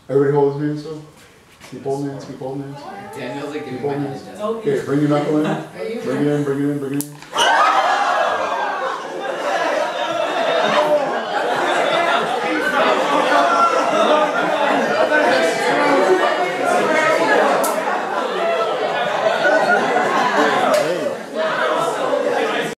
Everybody hold his hands still. Keep holding hands, keep holding hands. Daniel's like giving my hand. Okay, bring your knuckle in. Bring it in, bring it in, bring it in.